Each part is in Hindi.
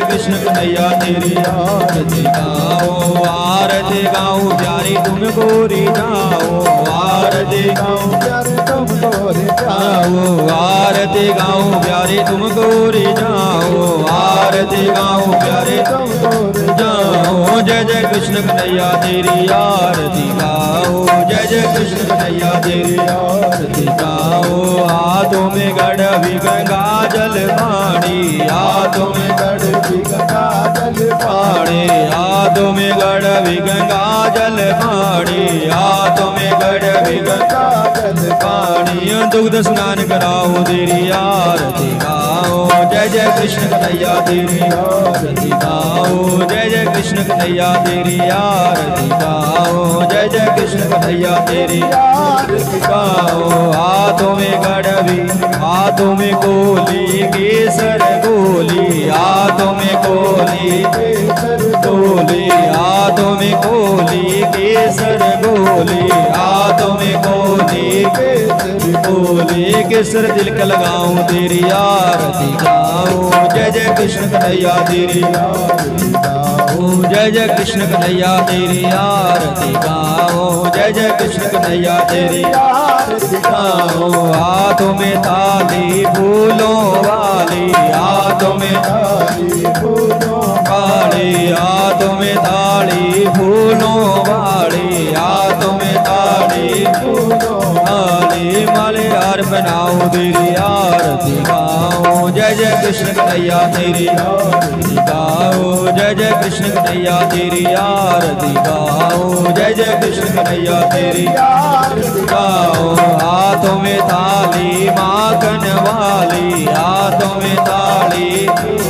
कृष्ण कन्हैया तेरी आरती गाओ, आरती गाऊं प्यारी तुमको रे जाओ, आरती गाऊं प्यारी तुमको रे जाओ, आरती गाऊं प्यारी तुमको रे जाओ, आरती गाऊं प्यारे तुमको रे जाओ। जय जय कृष्ण कन्हैया तेरी आरती गाओ, जय जय कृष्ण कन्हैया तेरी आरती गाओ। हाथों में गड़बी गंगा जल पानी, हाथों में गड़बी गंगा जल पानी, हाथों में गड़बी गंगा जल पानी, हाथों में गड़बी गंगा जल पानी। दुग्ध स्नान कराओ तेरी आरती गाओ, जय जय कृष्ण कन्हैया तेरी आरती गाओ, जय जय कृष्ण कन्हैया तेरी आरती गाओ, जय जय कृष्ण कन्हैया तेरी आरती गाओ। हाथों में गड़बी, हाथों में गोली केसर गोली, हाथों में गोली केसर गोली, हाथों में गोली केसर गोली, हाथों में गोली केसर गोली। केसर तिलक लगाऊं तेरी आरती गाऊं, जय जय कृष्ण कन्हैया तेरी आरती गाओ, जय जय कृष्ण कन्हैया तेरी आरती गाओ, जय जय कृष्ण कन्हैया तेरी आरती गाओ। हाथों में थाली फूलों वाली, हाथों में थाली फूलों वाली, हाथों में थाली फूलों वाली, हाथों में थाली फूलों वाली। माले हार बनाओ तेरी आरती गाओ, जय जय कृष्ण कन्हैया तेरी आरती गाओ, जय जय कृष्ण कन्हैया तेरी आरती गाओ, जय जय कृष्ण कन्हैया तेरी आरती गाओ। हाथों में थाली माखन वाली, हाथों में थाली,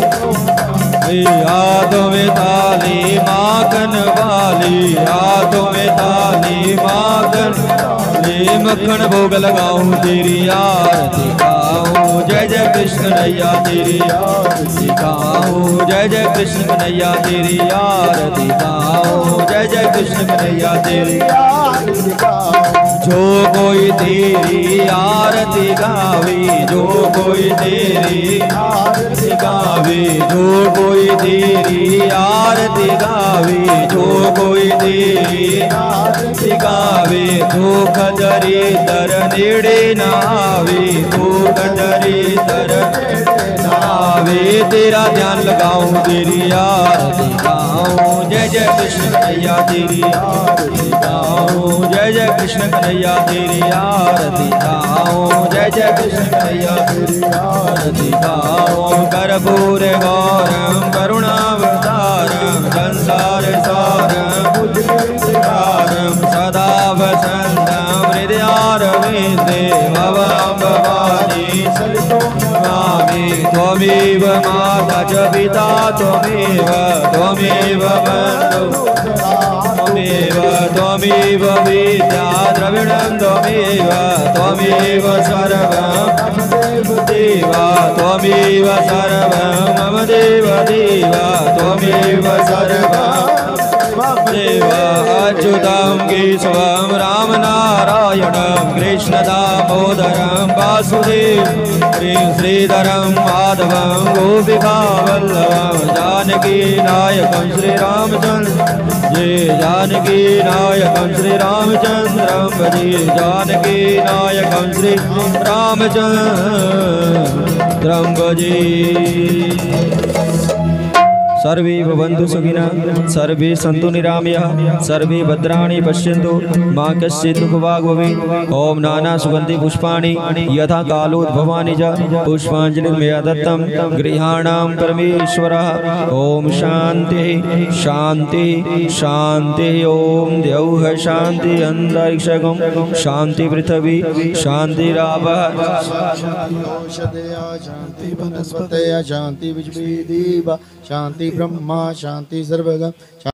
हाथों में थाली माखन वाली, हाथों में थाली माखन वाली। मक्खन भोग लगाऊं तेरी आरती गाऊं, जय जय कृष्ण कन्हैया तेरी आरती गाऊं, जय जय कृष्ण कन्हैया तेरी आरती गाऊं, जय जय कृष्ण कन्हैया तेरी आरती गाऊं। जो कोई तेरी आरती गावे, जो कोई तेरी आरती गावे, जो कोई तेरी आरती गावे, जो कोई तेरी आरती गावे। दुख दरिद्र नेड़े न आवे, दुख दरिद्र नेड़े न आवे। तेरा ध्यान लगाऊं तेरी आरती गाऊं, जय जय कृष्ण कन्हैया तेरी आरती गाऊं, जय जय कृष्ण कन्हैया तेरी आरती गाऊं, जय जय कृष्ण कन्हैया तेरी आरती गाऊं। कर्पूर गौरम करुणावतारम संसार सारम बुद्धिविदारम सदा वसंतम हृदयारविंदे भवं भवानी सरितं नमामि। त्वमेव माता च पिता त्वमेव, त्वमेव बन्धुः त्वमेव, त्वमेव विद्या द्रविणं त्वमेव, त्वमेव सर्वं देव, त्वमेव सर्वं मम देव देव, त्वमेव सर्वं देव। अच्युतं केशवं राम नारायणं कृष्ण दामोदरं वासुदेवं श्रीधरं माधवं गोपिका वल्लभं जानकी नायकं श्रीरामचन्द्रं जय जानकी नायकं श्रीरामचन्द्रं भजे, जानकी नायकं श्री रामचन्द्रं भजे। सर्वे भवन्तु सुखिनः, सर्वे सन्तु निरामयाः, सर्वे भद्राणि पश्यन्तु मा कश्चित् दुःखभाग् भवेत्। ओम नाना सुगन्धि पुष्पाणि यथा कालोद्भवानि च पुष्पाञ्जलिं मया दत्तं गृहाणां परमेश्वरः। ओम शान्तिः शान्तिः शान्तिः। ओम द्यौः शान्ति अन्तरिक्षं शान्ति पृथिवी शान्तिरापः शान्ति वनस्पतयः शान्ति विश्वेदेवा शान्ति ब्रह्मा शान्ति सर्वगः।